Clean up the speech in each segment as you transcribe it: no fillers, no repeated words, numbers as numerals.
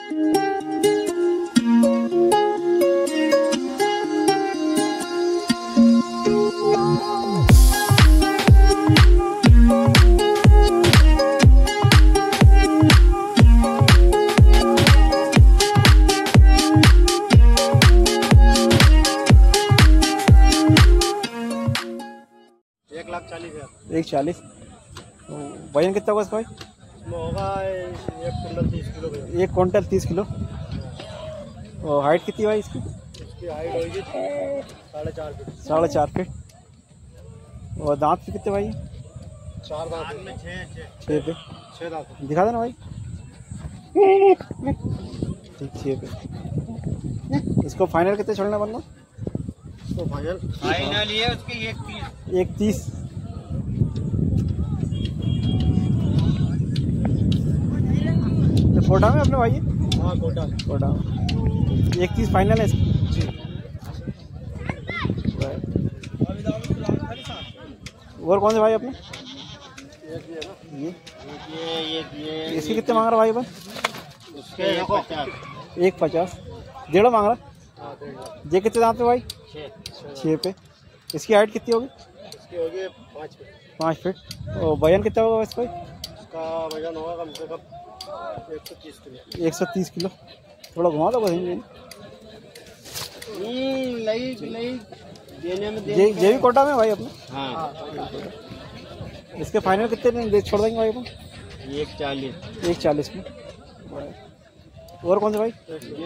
एक 40। वजन कितना होगा इसका भाई? होगा 1 क्विंटल 30 किलो। और हाइट कितनी भाई इसकी? इसकी हाइट होगी 4.5 फीट। 4.5 फीट। और दांत पे कितने भाई? 4 दांत में 6 पे। 6 दांत दिखा देना भाई। ठीक 6 पे। इसको फाइनल कितने छोड़ना बंदा? इसको फाइनल ये उसकी 1.30। तो कोटा में अपने भाई? हाँ कोटा में 1.30 फाइनल है इसका। और कौन से भाई अपने? ये इसके कितने मांग रहा भाई बन? उसके 1.50। 1.5 मांग रहा। ये कितने दांत पे भाई? 6 पे। इसकी हाइट कितनी होगी? इसकी होगी 5 फीट। और वजन कितना होगा इसका? इसका वजन होगा कम से कम 130 किलो। 130 किलो। थोड़ा घुमा दो बस। ये भी कोटा में भाई अपने? हाँ। इसके फाइनल कितने छोड़ देंगे भाई अपन? 140 में। और कौन से भाई?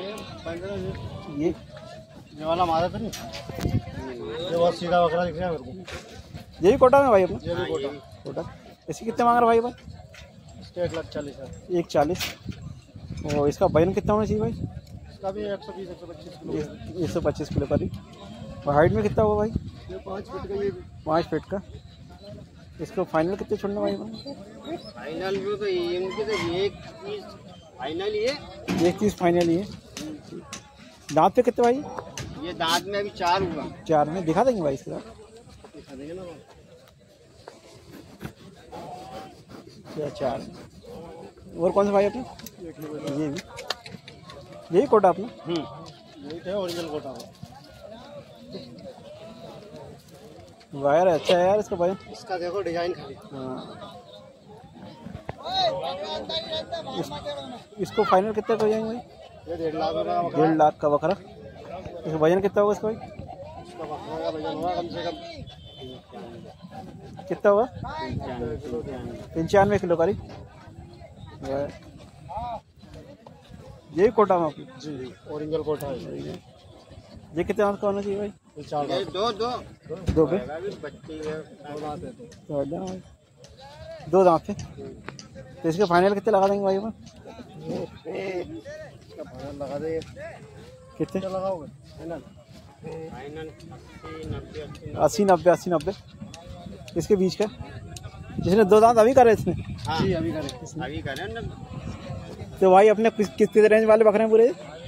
ये वाला मारा था नहीं, ये बहुत सीधा बकरा दिख रहा है मेरे को। ये भी कोटा में भाई अपने? ये भी कोटा। इसके कितने मांग रहा भाई अपन? इसके 1,40,000। 1.40। और इसका वजन कितना होना चाहिए भाई? इसका भी 120-125 किलो। 125 किलो करीब। और हाइट में कितना होगा भाई? ये 5 फीट का। ये 5 फीट का। इसको फाइनल कितने छोड़ना भाई अपन? फाइनल में तो इनके तो 130 फाइनल ये। 1.30 फाइनल ये। दांत पे कितने भाई? ये दांत में अभी 4 हुआ। 4 में दिखा देंगे भाई इसके साथ। दिखा देंगे ना। क्या 4? और कौन सा भाई अपने? ये भी यही कोटा अपना? यही है ओरिजिनल कोटा का। वायर अच्छा है यार इसका वजन। इसका देखो डिजाइन खाली। इसको फाइनल कितने का जाएंगे भाई? ये 1.5 लाख का। 1.5 लाख का बकरा। इसका वजन कितना होगा इसका भाई? इसका बकरा का वजन होगा कम से कम कितना होगा? 95 किलो करीब। यही कोटा में आपकी? जी ओरिजिनल कोटा है। ये कितने दांत का होना चाहिए भाई? 4 दांत। 2 पे। 2 दांत है। तो इसके फाइनल कितने लगा देंगे भाई अपन? इसका फाइनल लगा दे। कितने लगाओगे? फाइनल 80-90। इसके बीच का जिसने 2 दांत अभी करे इसने? हाँ। जी अभी करे ना। तो भाई अपने किस रेंज वाले बकरे हैं पूरे?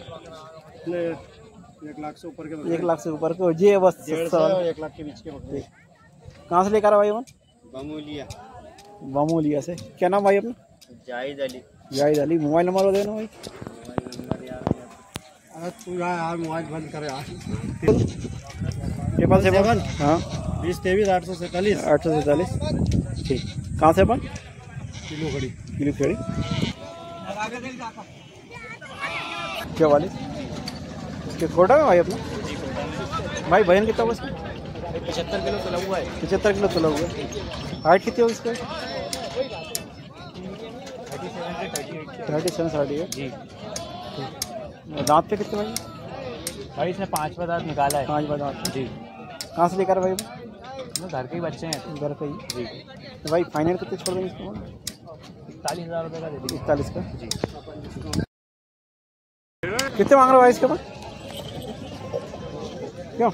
1 लाख से ऊपर के। 1 लाख से ऊपर के। ये बस 1 लाख के बीच के बकरे। कहाँ से लेकर भाई अपन? बमूलिया से। क्या नाम भाई अपना? जाहिद अली। मोबाइल नंबर देना भाई। तू यार मोबाइल बंद कर यार। 777। हाँ 2023 847। 847। ठीक। कहाँ से अपन? किलो खड़ी। क्या वाले? कोटा में भाई अपना? भाई वजन कितना होगा इसका? 75 किलो तला हुआ है। 75 किलो तला हुआ है। हाइट कितनी होगी इसका? 37-38 जी। दांत पे कितने भाई इसने 5वां दांत निकाला है। 5वां दांत जी। कहाँ से लेकर भाई? घर के ही बच्चे हैं। घर पे ही जी। तो भाई फाइनल कितने छोड़ देंगे इसको? 41,000 रुपये का दे दीजिए। 41 का जी। कितने मांग रहे हो भाई इसके बाद? क्यों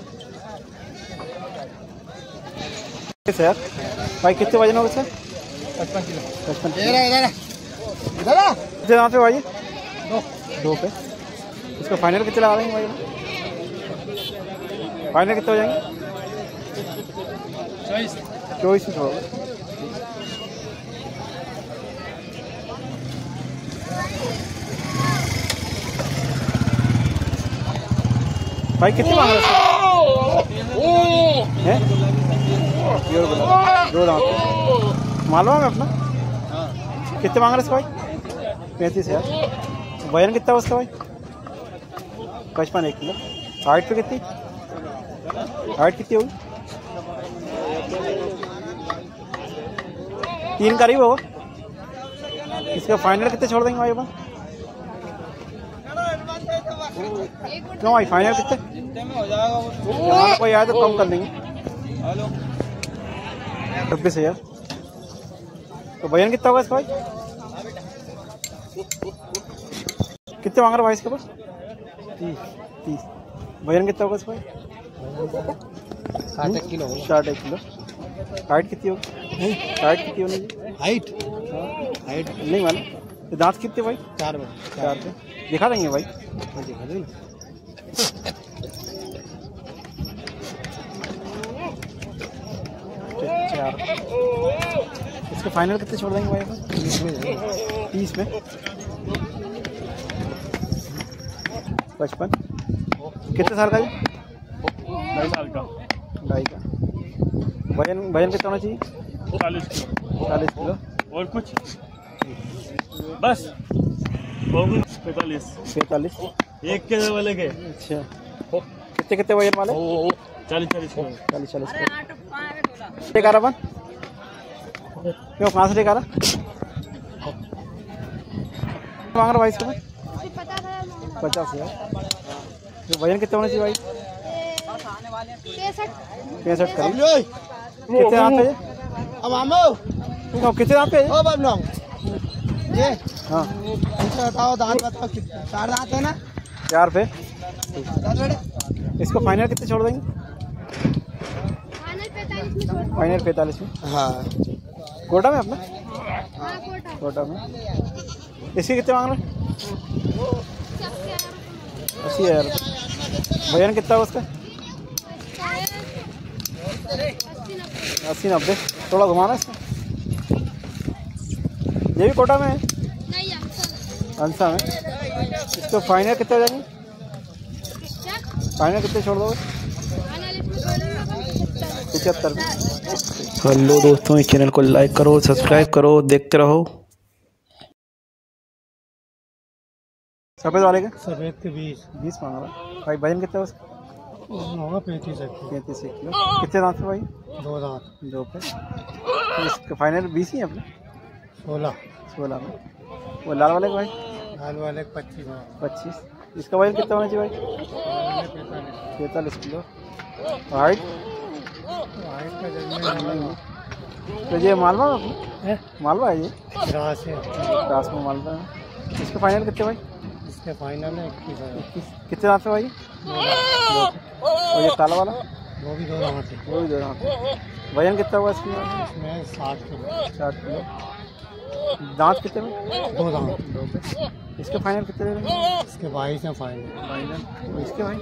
सर भाई कितने वजन होगा सर? 55 किलो। 55 किलो। इधर कितने दांत पे भाई? 2 पे। इसका फाइनल कितने लगा देंगे भाई? फाइनल कितने हो जाएंगे? 24 में छोड़ोगे। भाई कितने मांग रहे हैं? प्योर गुलाबी, 2 दांत पे। मालवा में अपना कितने मांग रहे इसका भाई? 35,000। वजन कितना है उसका भाई? 55 1 किलो। हाइट पे कितनी? हाइट कितनी होगी? 3 करीब होगा। इसका फाइनल कितने छोड़ देंगे भाई अपन? क्यों भाई फाइनल कितने हो जाएगा? कोई आए तो कम कर देंगे। 26,000। तो वजन कितना होगा इसका भाई? कितने मांग रहा भाई इसके पास? 30। वजन कितना होगा इसका भाई? 60 किलो। 60 किलो। हाइट कितनी होगी? हाइट कितनी होनी चाहिए? हाइट नहीं मालूम। तो दांत कितने भाई? 4 पे। दिखा देंगे भाई। दिखा देंगे। इसके फाइनल कितने छोड़ देंगे भाई अपन? 30 में। 55। कितने साल का है? 2.5 साल का। 2.5 का। वजन कितना होना चाहिए? 40 किलो। 40 किलो। और कुछ बस 45 एक के वाले के। अच्छा कितने वजन वाले? 40 किलो। 40 लेकर अपन क्यों कहाँ से लेकर मांग रहा भाई इसको? 50,000। वजन कितना होना चाहिए भाई? 65 करीब। कितने दांत पे? कितने दांत पे? हाँ बताओ दांत बताओ। 4 दांत है ना? 4 पे। इसको फाइनल कितने छोड़ देंगे? फाइनल 45 में। हाँ कोटा में अपना? कोटा में। इसके कितने मांग रहे? 80,000। वजन कितना है उसका? 80-90। थोड़ा घुमाना इसका। ये भी कोटा में है? अंसा में। इसको फाइनल कितने हो जाएंगे? फाइनल कितने छोड़ दोगे? 75 में। हेलो दोस्तों, इस चैनल को लाइक करो, सब्सक्राइब करो, देखते रहो। सफ़ेद वाले का? सफेद के 20 मांग रहा भाई। वजन कितना है उसका? होगा 35 किलो। कितने दांत पे भाई? 2 दांत। 2 पे। तो इसका फाइनल 20 ही है अपने? 16 में। वो लाल वाले का भाई? लाल वाले 25। इसका वजन कितना होना चाहिए भाई? 45 किलो। हाइट? तो ये मालवा है? मालवा है ये? ग्रास में मालवा है। इसका फाइनल कितने भाई? इसके फाइनल है 21। कितने दांत पे भाई? 2। और ये काला वाला? वो भी 2 दांत है। वो भी 2 दांत है। वजन कितना हुआ इसमें? 60 किलो। 60 किलो। दांत कितने में? 2 दांत। 2 पे। इसके फाइनल कितने दे रहे हैं? इसके 22 है फाइनल। इसके भाई?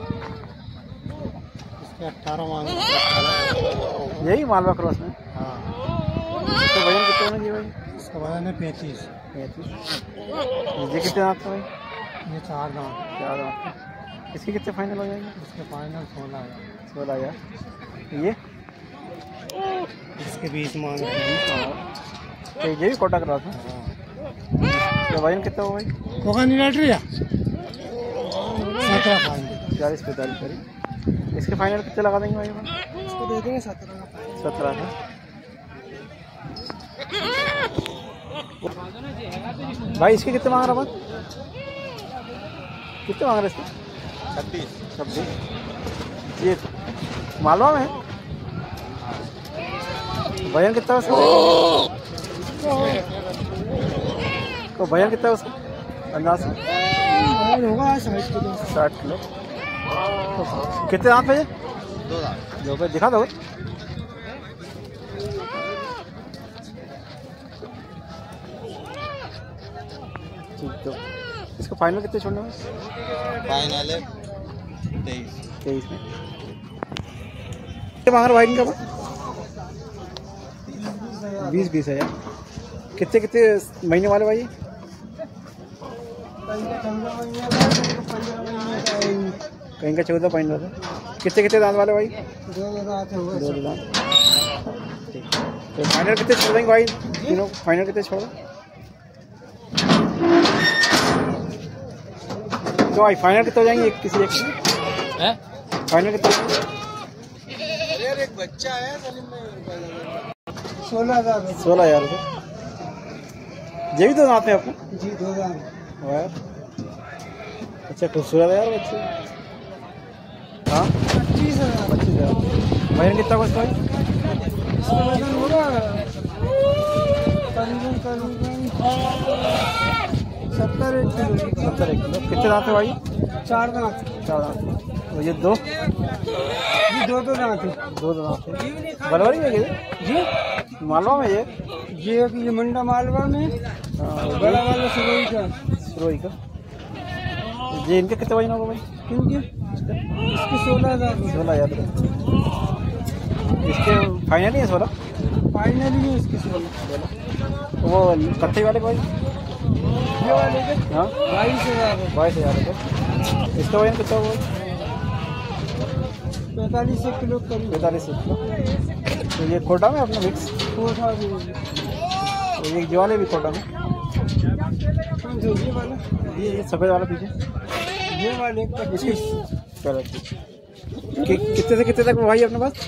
इसके 18 मांगे। यही मालवा क्रॉस में? हाँ। इसका वजन कितना होना चाहिए भाई? इसका वजन है 35। ये कितने दांत है भाई? ये 4 दांत। 4 दांत। इसके कितने फाइनल हो जाएंगे? इसके फाइनल 16,000। ये इसके 20 मांगे। तो ये भी कोटा क्रॉस है? तो वजन कितना हुआ भाई? कोका नहीं लट रही है? 17 फाइनल। 40-45 करीब। इसके फाइनल कितने लगा देंगे भाई? इसको दे देंगे 17 का। 17 का। भाई इसके कितने मांग रहा है? कितने मांग रहे इसके? 26। ये मालवा में है? वजन कितना है उसका? तो वजन कितना है उसका अंदाज से? होगा 60 किलो। 60 किलो। कितने दांत पे? 2 दांत। 2 पे। दिखा दो। ठीक। तो इसको फाइनल कितने छोड़ने में? फाइनल है 23 में। मांग रहा भाई इनका? 20 है यार। कितने महीने वाले भाई? कहीं का 14 पॉइंट होता है। कितने दांत वाले भाई? 2 दांत हुए। 2 दांत। ठीक। तो फाइनल कितने छोड़ देंगे भाई तीनों? फाइनल कितने छोड़ दें? तो भाई फाइनल कितने हो जाएंगे किसी एक हैं? फाइनल कितने? एक बच्चा है 16,000। 16,000 रुपये। ये भी 2 दांत है अपना? जी 2 दांत। वाह अच्छा खूबसूरत है यार बच्चे। हाँ 25,000। 25,000। वजन कितना कुछ भाई? इसका वजन होगा करीबन 70 किलो। 70 किलो। कितने दांत है भाई? 4 दांत। 4 दांत। और ये 2? जी 2 दांत है। 2 दांत है। बलवारी में ये? जी मालवा में ये? ये मंडा मालवा में। बड़ा वाला सिरोही का। सिरोही का। ये इनके कितने वजन होगा भाई? क्योंकि इसके 16,000। 16,000 रुपये। इसके फाइनल ही है 16? फाइनली है इसके 16। वो कत्थे वाले भाई? ये वाले के हाँ 22,000। 22,000 रुपये। इसका वजन कितना होगा? 45 किलो करीब। 45 किलो। तो ये कोटा में अपना मिक्स? कोठा भी। तो ये वाले भी कोटा में? ये वाला ये सफ़ेद वाला पीछे? ये वाले 25। चलो ठीक। कितने से कितने तक भाई अपने पास?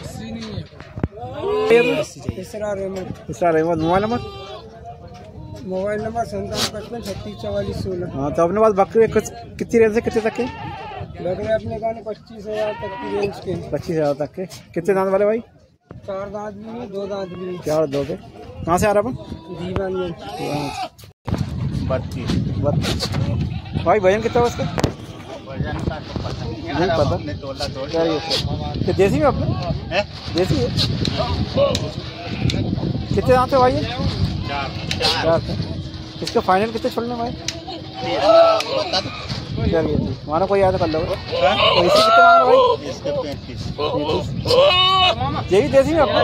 इसरार अहमद। इसरार अहमद। Mobile number 9755 36 44 16। हाँ तो अपने पास बकरी कितनी रेंज से कितने तक के? लग रहे अपने गाने 25,000 तक की रेंज के। 25,000 तक के। कितने दांत वाले भाई? 4 दांत भी है 2 दांत भी है। 4 2 पे। कहाँ से आ रहा अपन? दीवान 32। भाई वजन कितना है उसका? वजन का तो पता नहीं पता। क्या ये देसी में अपने? देसी है। कितने दांत है भाई ये? 4 थे। इसका फाइनल कितने छोड़ने भाई? चलिए मानो कोई याद कर लो। तो इसके कितने मांग रहे भाई? इसके 35। ये भी देसी में अपना?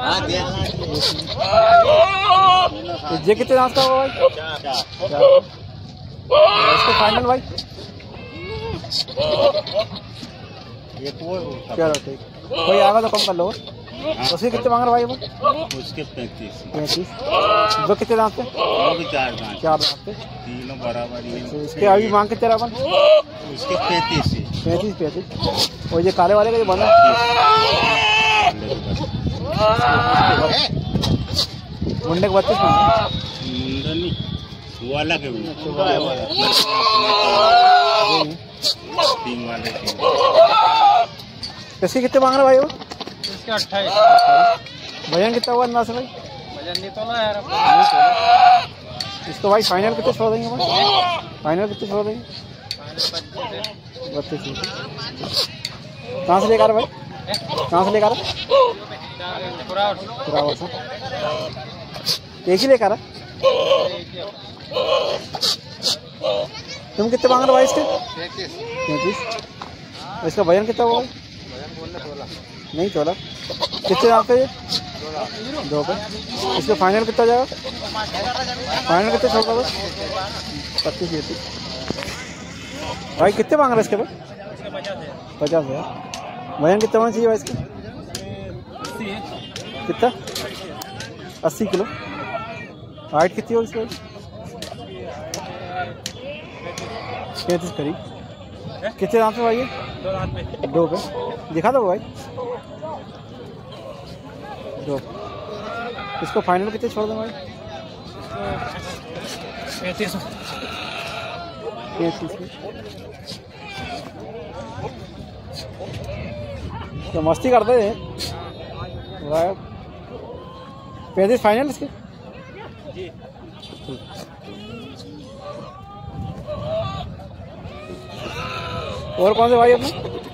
ये कितने दांत का होगा भाई? 4। इसके फाइनल भाई? चलो ठीक। कोई आएगा तो कम कर लो। उसके कितने मांग रहे भाई वो? उसके 35। 35। वो कितने दांत थे? वो भी 4 दांत। 4 दांत थे। तीनों बराबर ही। तो इसके अभी मांग कितने रहा अपन? उसके 35 है। 35। और ये काले वाले का जो बना मुंडे का 32 मांग? वाला के इसके कितने मांग रहे भाई वो? इसके 28। वजन कितना हुआ अंदाज से भाई? वजन नहीं तो ना यार। इसको भाई फाइनल कितने छोड़ देंगे भाई? फाइनल कितने छोड़ देंगे? 32। कहाँ से लेकर भाई? कहाँ से लेकर? एक ही लेकर? तुम कितने मांग रहे हो भाई इसके? 35। इसका वजन कितना हुआ? नहीं 16। कितने दांत है ये? 2 पे। इसका फाइनल कितना जाएगा? फाइनल कितने छोड़ दो? 25। भाई कितने मांग रहे इसके भाई? 50,000। वजन कितना होना चाहिए भाई इसका? कितना? 80 किलो। हाइट कितनी होगी इसकी? 35 करीब। कितने दांत में भाई ये? 2 पे। दिखा दो भाई 2। इसको फाइनल कितने छोड़ दें भाई? 35। तो मस्ती करते हैं 35 फाइनल इसके? और कौन से भाई अपने?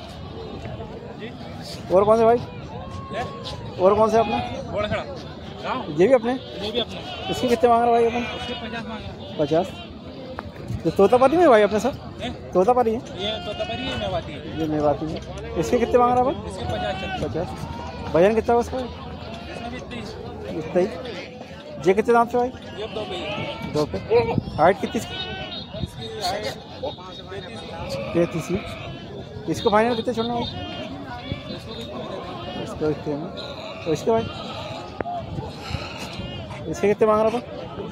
और कौन से भाई? और कौन से अपने? ये भी अपने? इसके कितने मांग रहे भाई अपन? 50। तो तोतापरी में भाई अपने सर? तोतापरी है? ये मेवाती है। इसके कितने मांग रहा भाई? 50। वजन कितना है उसका? इतना ही। ये कितने दाम से भाई? 2 पे। हाइट कितनी? 33। इसको फाइनल कितने छोड़ना भाई? इसको इतने में। तो इसके भाई इसके कितने मांग रहा था?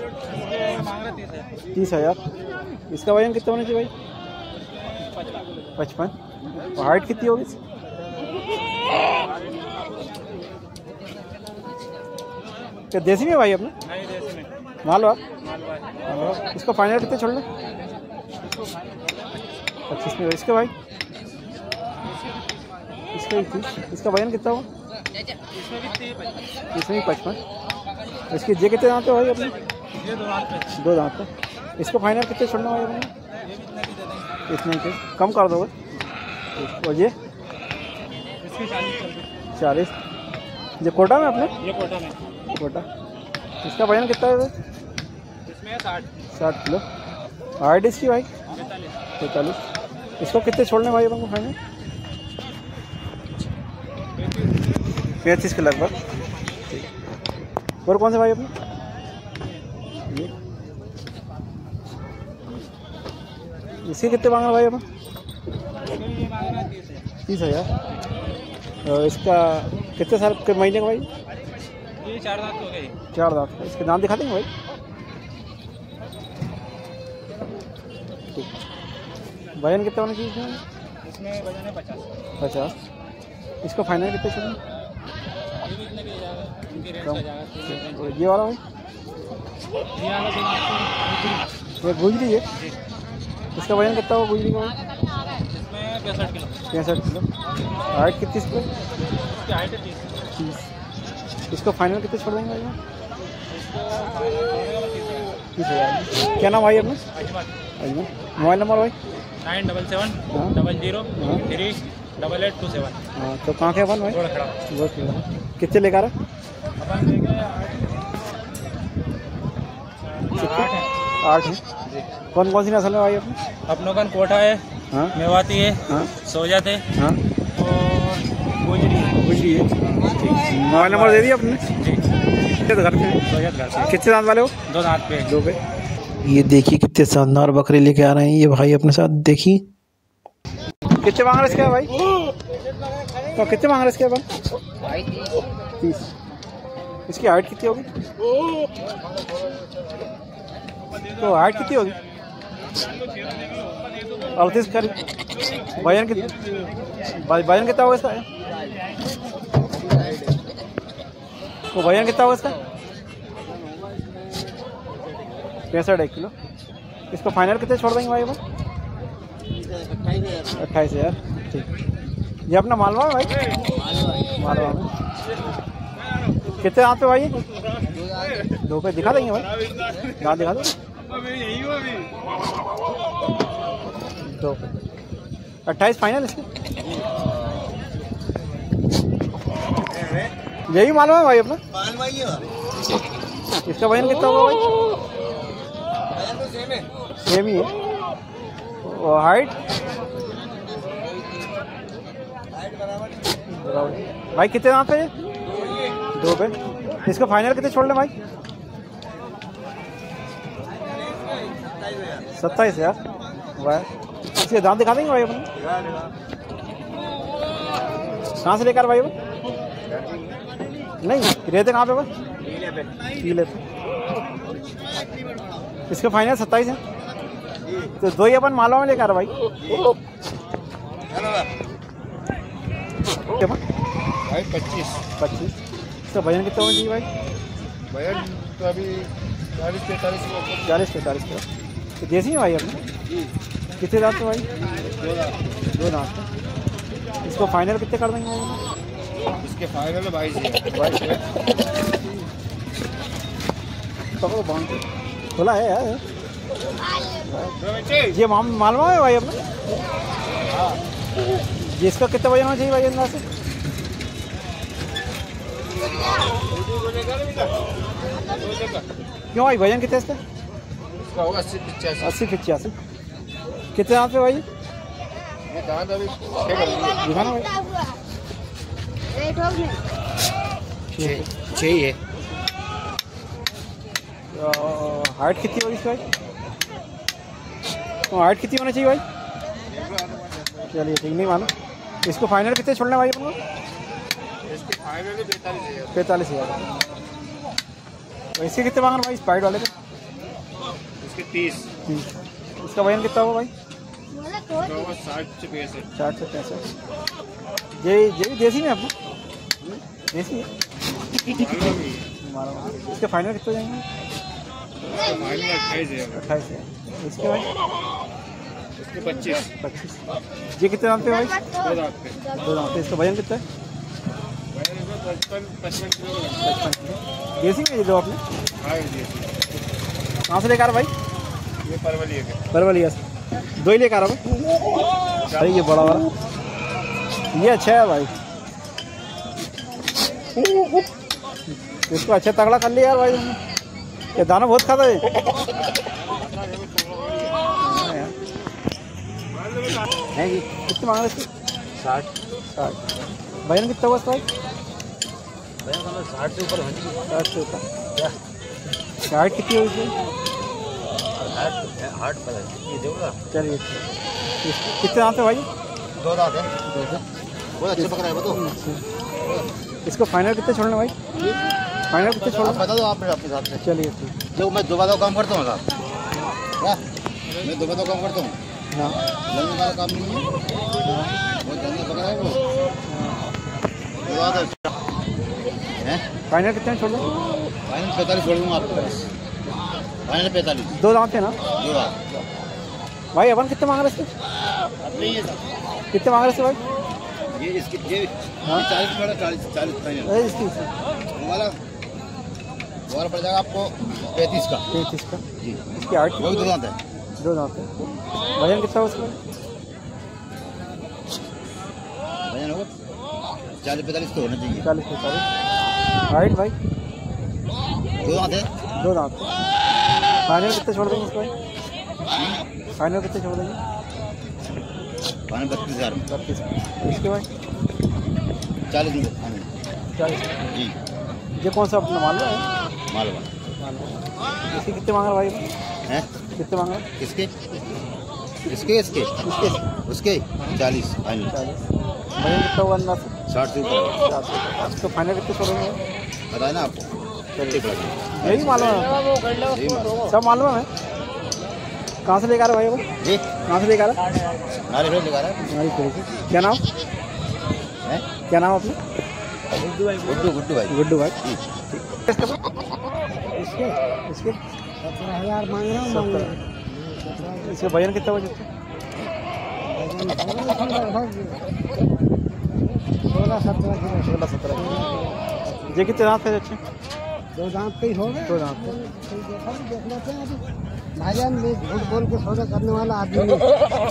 30,000। इसका वजन कितना होना चाहिए भाई? 55। और हाइट कितनी होगी? क्या देसी में भाई अपना? नहीं देसी में मालवा। मालवा। इसका फाइनल कितने छोड़ना? 25 में। इसके भाई इसका 21। इसका वजन कितना हुआ? इसमें भी 55। इसके जे कितने दांत है भाई अपने? ये 2 दांत पे। 2 दांत है। इसको फाइनल कितने छोड़ना भाई अपने? इतने के कम कर दोगे? और ये इसके 40 चलते। 40। ये कोटा में अपने? ये कोटा में। कोटा। इसका वजन कितना है? इसमें 60 किलो। हाइट इसकी भाई? 45। 45। इसको कितने छोड़ने भाई अपन को फाइनल? 35 के लगभग। और कौन से भाई अपने? ये इसके कितने मांग रहे भाई अपन? 30,000। और इसका कितने साल के महीने का भाई? ये 4 दांत हो गए। 4 दांत। इसके दाम दिखा देंगे भाई? ठीक। वजन कितना होना चाहिए इसमें? इसमें वजन है 50। 50। इसका फाइनल कितने छोड़ेंगे? ये कितने के जाएगा? इनकी रेंज कम। का जाएगा 3। और ये वाला भाई? ये वाला 2 दांत ये गुजरी है। इसका वजन कितना होगा गुजरी का भाई? इसमें 65 किलो। 65 किलो। हाइट कितनी इसकी? इसकी हाइट है 30। 30। इसको फाइनल कितने छोड़ देंगे भाई? इसको फाइनल 30,000। क्या नाम भाई अपना? अजमत। अजमल। मोबाइल नंबर भाई? 977 हाँ। 00 3 8827। हाँ तो कहाँ के अपन भाई? थोड़ा खड़ा। वो ठीक है। कितने लेकर आ? अपन देंगे 8 है। 8 है। कौन कौन सी नस्ल है भाई अपनी? अपनों का कोटा है, हाँ मेवाती है, हाँ सोजत है हाँ और गोजरी है। गुजरी है। मोबाइल नंबर दे दिया आपने? जी कितने घर पे? सोजत घर से। कितने दांत वाले हो? 2 दांत पे। 2 पे। ये देखिए कितने शानदार बकरे लेके आ रहे हैं ये भाई अपने साथ। देखिए कितने मांग रहे इसके भाई? तो कितने मांग रहे इसके अपन? 30। इसकी हाइट कितनी होगी? तो हाइट कितनी होगी? 38 करीब। वजन कितना होगा इसका? तो वजन कितना होगा इसका? 65 किलो। इसको फाइनल कितने छोड़ देंगे भाई? 28,000। ठीक। ये अपना मालवा है भाई? मालवा में। कितने दांत पे भाई? 2 पे। दिखा देंगे भाई? दांत दिखा दो। 2 पे। 28 फाइनल इसके? यही मालवा है भाई अपना? इसका वजन कितना होगा भाई? सेम ही है। और हाइट भाई कितने दांत पे? 2 पे। इसका फाइनल कितने छोड़ ले भाई? 27,000। वाह। इसके दांत दिखा देंगे भाई अपने? कहाँ से लेकर भाई? नहीं रहते कहाँ पे भाई? टीले पे। इसका फाइनल 27 है। तो 2 ही अपन मालवा में लेकर आ रहा भाई? 25। तो वजन कितना होना चाहिए भाई? भैया तो अभी 40-45 40-45 किलो। तो देसी है भाई अपने? कितने दांत पे भाई? 2 दांत पे। इसको फाइनल कितने कर देंगे भाई? इसके फाइनल 22 है। पकड़ो बांध के। खुला है यार ये मालवा है भाई अपना? ये इसका कितना वजन होना चाहिए भाई अंदाज से? क्यों भाई वजन कितने इसका? इसका होगा 80-85। 80-85। कितने दांत पे भाई? ये दांत अभी दिखाना भाई। 6 है। हाइट कितनी होगी इसकी भाई? तो हाइट कितनी होना चाहिए भाई? चलिए ठीक, नहीं मालूम। इसको फाइनल कितने छोड़ना भाई अपन को? इसके फाइनल 45,000। 45,000। इसके कितने मांग रहे भाई स्पाइड वाले के? इसके 30। इसका वजन कितना होगा भाई? 60 से 65। 60 से 65। ये देसी में अपना देसी है। इसके फाइनल कितने जाएंगे? फाइनल 28,000। 28,000। इसके भाई? इसके 25। ये कितने दाम पे भाई? 2 दांत पे। 2 दाम पे। इसका वजन कितना है? 55 किलो। 55 किलो। देसी में ये दो आपने हाँ जी। कहाँ से लेकर आ रहा भाई? ये परवलिया के। परवलिया से। 2 ही लेकर आ रहा भाई? अरे ये बड़ा वाला ये अच्छा है भाई। इसको अच्छा तगड़ा कर लिया यार भाई तुमने। ये दाना बहुत खाता है। है जी। कितने मांग रहे इसके? 60। वजन कितना हुआ इसका भाई? 60 से ऊपर 60 से ऊपर। हाइट कितनी है इसकी? हार्ट पर ये देखो। चलिए कितने दाम पे भाई? 2 दांत है। बहुत अच्छे पकड़ा है वो तो। इसको फाइनल कितने छोड़ना भाई? फाइनल कितने छोड़ना? बता दो आप अपने हिसाब से। चलिए ठीक। देखो मैं दोबारा काम करता हूँ साहब। क्या? मैं दोबारा काम करता हूँ। हाँ जल्दी वाला काम नहीं है। बहुत जल्दी पकड़ा है वो। फाइनल कितने छोड़ दें? फाइनल 45 छोड़ दूँगा आपको पास। फाइनल 45। 2 दांत है ना 2 दांत। भाई? अपन कितने मांग रहे इसके? नहीं है सर। कितने मांग रहे इसके भाई? ये इसकी ये हाँ? 40 पड़ा 40 फाइनल। अरे इसकी वाला पड़ जाएगा आपको 35 का। 33 का। जी। इसकी हाइट वो भी 2 दांत है। 2 दांत है। वजन कितना है उसका? वजन होगा 40-45 तो होना चाहिए। 40-45। हाइट भाई? 2 दांत है। 2 दांत है। फाइनल कितने छोड़ देंगे इसको भाई? फाइनल कितने छोड़ देंगे? फाइनल 32,000 में। 32। इसके भाई? 40 दूँगा फाइनल। 40। जी। ये कौन सा अपना मालूम है? मालवा। इसके कितने मांग रहे भाई? हैं? कितने मांग रहे? किसके? इसके इसके उसके 40 फाइनल। 40। वजन कितना हुआ अंदाज से? 60 से ऊपर। 60। इसको फाइनल कितने छोड़ेंगे? बताया ना आपको। चलिए यही मालूम है, यही मालूम। सब मालूम है। कहाँ से लेकर आ रहे भाई वो? जी। कहाँ से लेकर आ रहे? नारी फिर लगा रहा है। हमारी फिर से। क्या नाम? हैं? क्या नाम अपना? गुड्डू भाई। गुड्डू भाई। जी। इसके इसके 17,000 मांग रहा हूँ। 70। इसका वजन कितना हो जाता है? 16-17 ये कितने दांत है अच्छे? 2 दांत पे ही हो गए। 2 दांत पे। देख लेते हैं अभी। भाईजान मैं झूठ बोल के सौदा करने वाला आदमी नहीं।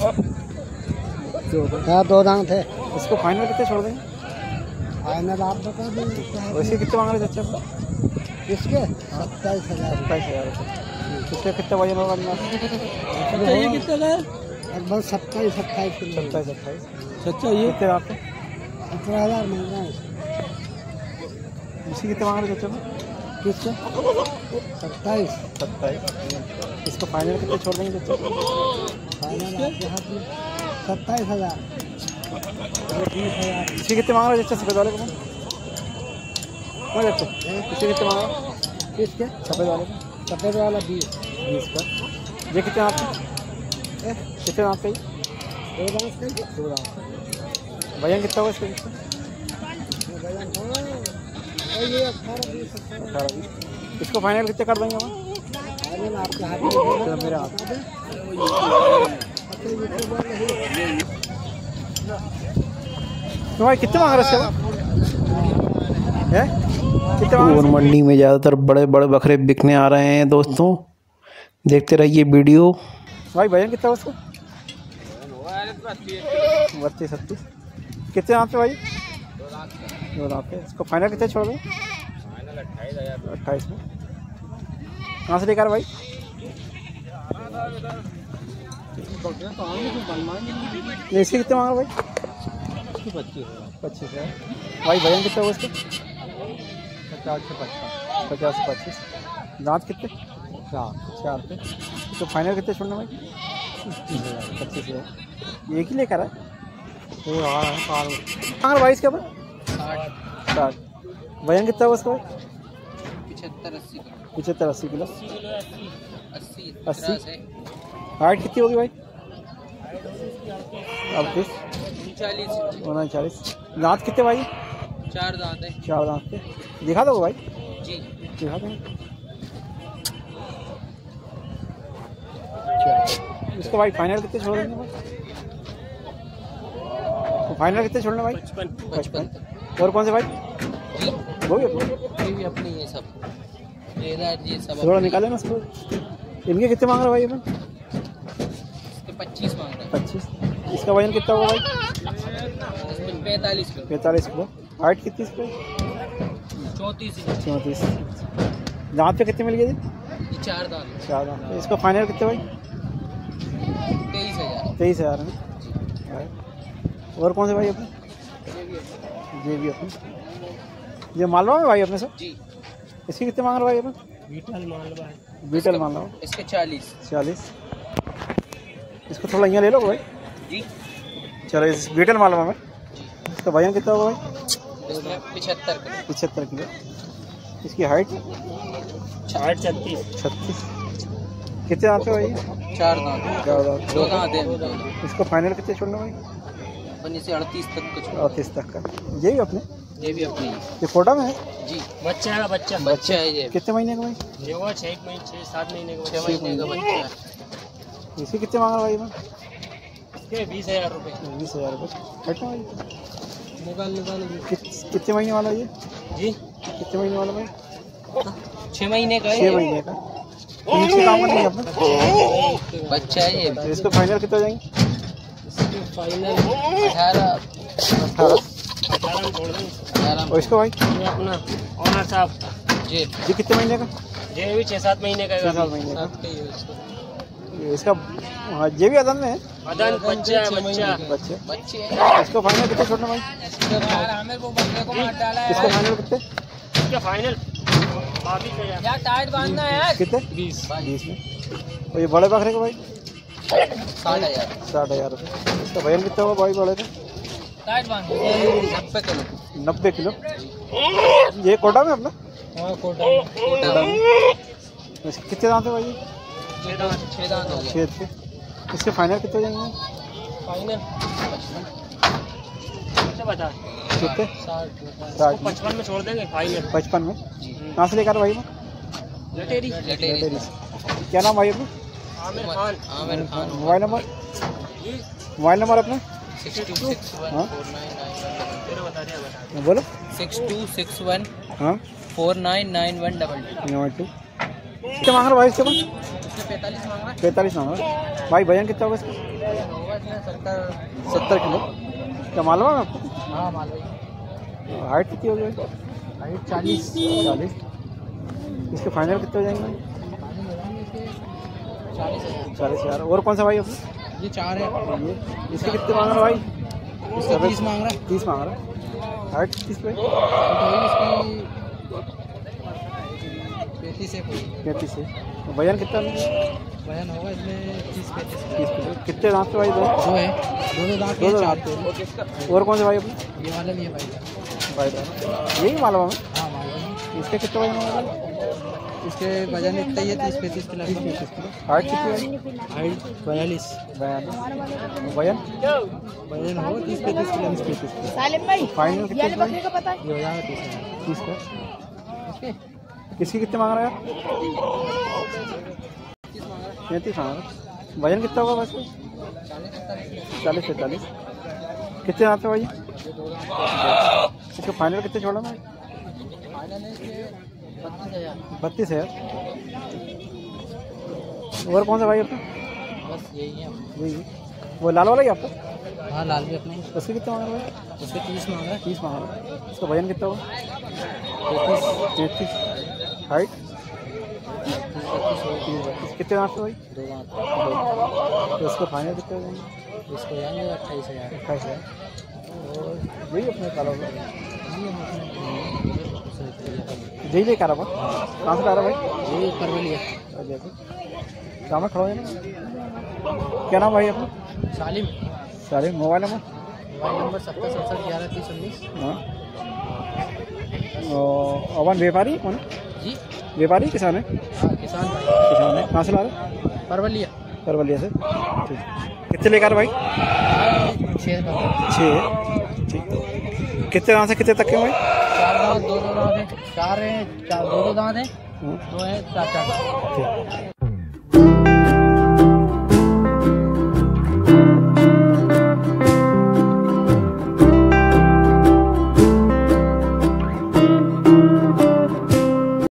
2 दांत है। इसको फाइनल कितने छोड़ देंगे? फाइनल आप बता दें। वैसे कितने मांग रहे अच्छे? इसके 27,000। 27,000 रुपये। इसका कितना वजन होगा अंदाज? ये कितना है? लगभग 27-28 किलो। 27-28। सच्चा ये कितने दांत है? 17,000 मिल रहा है। इसी कितने मांग रहे अच्छे? किसके? 27। 27। इसको फाइनल कितने छोड़ देंगे बच्चे? फाइनल आपके हाथ में 27,000। 20,000। इसी कितने मांग रहे सफेद वाले को? कौन जाते? इसी कितने मांग रहे? किसके? सफेद वाले को? सफेद वाला 20 का। ये कितने दांत है? कितने दांत है? 2 दांत के। 2 दांत। वजन कितना होगा इसका? वजन होगा ये 18-20। 18-20। इसको फाइनल कितने कर देंगे हम? फाइनल आपके हाथ में चलो मेरे हाथ। तो भाई कितने मांग रहे इसके? कितने मांग रहे? मंडी में ज़्यादातर बड़े बड़े बकरे बिकने आ रहे हैं दोस्तों, देखते रहिए वीडियो। भाई वजन कितना है उसका? 32-36। कितने दांत पे भाई? 2 दांत पे। इसको फाइनल कितने छोड़ दें? फाइनल 28,000। 28 में। कहाँ से लेकर भाई? इसके कितने मांग रहे भाई? 25 है। भाई वजन कितना हुआ इसका? 50 से 25। दांत कितने? 4 पे। तो फाइनल कितने छोड़ना भाई? 25 है। एक ही लेकर है? अगर भाई इसके ऊपर 60। वजन कितना है उसका भाई? 75-80 किलो। 80। हाइट कितनी होगी भाई? 39। दांत कितने भाई? 4 दांत है। 4 दांत के। दिखा दो भाई। जी दिखा दो। इसको भाई फाइनल कितने छोड़ देंगे भाई? फाइनल कितने छोड़ने भाई? 55। और कौन से भाई? वो भी भी अपनी ये सब ये सब थोड़ा निकाले ना उसको। इनके कितने मांग रहे भाई? अपन इसके 25 मांग रहे हैं। 25। इसका वजन कितना होगा भाई? इसमें 45 किलो। 45 किलो। हाइट कितनी इसकी? 34। दांत पे कितने मिल गए थे? ये 4 दांत। 4 दांत। इसका फाइनल कितने भाई? 23,000। 23,000 में। और कौन से भाई अपने? ये भी अपने। ये मालवा में भाई अपने सर? जी। इसके कितने मांग रहे भाई अपन? बीटल मालवा। इसके 40। 40। इसको थोड़ा यहाँ ले लो भाई। जी। चलो इस बीटल मालवा में इसका वजन कितना होगा भाई? इसमें 75 किलो। 75 किलो। इसकी हाइट? 36। कितने दांत पे भाई? 4 दांत। 4 दांत। 2 दांत है। इसको फाइनल कितने छोड़ना भाई? अपन इसे 38 तक कुछ। 38 तक का। ये भी अपने? ये भी अपनी ये कोटा में है? जी। बच्चा है बच्चा है ये। कितने महीने का भाई? ये वो 6 महीने का 6 महीने का बच्चा है। इसके कितने मांग रहा भाई? मैं इसके 20,000 रुपये। 20,000 रुपये। बैठना भाई। निकाल कितने महीने वाला ये? जी। कितने महीने वाला भाई? 6 महीने का है। 6 महीने का। नीचे काम नहीं है अपना? बच्चा है ये। तो इसको फाइनल कितना जाएंगे? इसके फाइनल 18 18 छोड़ देंगे। और इसको भाई? ये अपना ऑनर साहब जी। ये कितने महीने का? ये भी 6-7 महीने का 6-7 महीने का। ये इसका हाँ ये भी अदन में है? अदन बच्चा है बच्चे। बच्चे हैं। इसको फाइनल कितने छोड़ना भाई? इसको फाइनल कितने? इसके फाइनल 22,000। क्या टाइट बांधना है? कितने? 20 में। और ये बड़े बकरे का भाई? 60,000। 60,000 रुपये। इसका वजन कितना होगा भाई बड़े का? टाइट बांधना 90 किलो। 90 किलो। ये कोटा में अपना? हाँ कोटा में। इसके कितने दांत है भाई? 6 दांत हो गए। 6 के। इसके फाइनल कितने जाएंगे? फाइनल बता कितने? 60 60 में। 55 में छोड़ देंगे फाइनल। 55 में। कहाँ से लेकर भाई? लटेरी लटेरी। क्या नाम भाई अपना? Aamir Khan. Aamir Khan. Mobile number? Mobile number अपना? 6261 हाँ? 4991 तेरा बता दिया बोलो। 6261 हाँ 499122। कितने मांग रहे भाई इसके पास? इसमें 45 मांग रहा 45 मांग रहे भाई। वजन कितना होगा इसका? है। होगा इसमें सरकार 70 किलो। क्या मालूम है आपको? हाँ मालूम। हाइट कितनी होगी? हाइट 40। 40। इसके फाइनल कितने हो जाएंगे भाई? 40,000। 40,000। और कौन सा भाई अपना? ये 4 है। ये इसके कितने मांग रहे भाई? इसका 30 मांग रहा है। 30 मांग रहे। हाइट किस पे? इसकी 35 है। वजन कितना? वजन होगा इसमें 30-35 30 किलो। कितने दांत पे भाई? दो है। दोनों दांत दो दांत पे। और कौन से भाई अपने? ये वाला भी है भाई। भाई यही मालूम है। हाँ मालूम। इसके कितने वजन होगा? इसके वजन इतना ही है 30-35 किलो। हाइट कितनी है? हाइट 42। 42। वजन? वजन होगा 30-35 किलो। 30-35 किलो। सालिम भाई फाइनल कितने? बकरे का पता है? ये हो जाएगा 30,000। 30 का। किसकी कितने मांग रहा है? 35 मांग रहा है। वजन कितना होगा बस? 40-45। कितने दांत है भाई? इसका फाइनल कितने छोड़ा मैं? फाइनल है इसके 32,000। 32,000। और कौन सा भाई अपना? बस यही है। यही वो लाल वाला ही आपका? हाँ लाल भी अपने। उसके कितने मांग रहा है? उसके 30 मांग रहा है। 30 मांग रहा है। इसका वजन कितना होगा? 33। हाइट? 30-32। कितने दांत है भाई? 2 दांत। तो इसका फाइनल कितना हो जाएंगे? इसको जाएंगे 28,000। 28,000। और यही अपने काला होगा। यही लेकर आ रहा कहाँ से ला रहा भाई? ये परवली है। जैसे कहाँ में खड़ा है ना? क्या नाम भाई अपना? सालिम। सारे मोबाइल नंबर? Mobile number 7067113019। हाँ। और अपन व्यापारी कौन है? जी व्यापारी किसान है? हाँ, किसान भाई। किसान है, कहाँ से ला रहे? परवलिया करवलिया से। ठीक, कितने लेकर भाई? 6 का 6। ठीक, कितने दांत से कितने तक के भाई? 4 दांत 2 दांत है, 4 है, 2 दांत है, हाँ। 2 है, 4 दांत। ठीक।